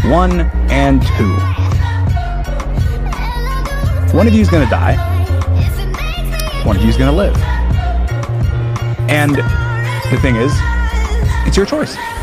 1 and 2. One of you is going to die. One of you is going to live. And the thing is, it's your choice.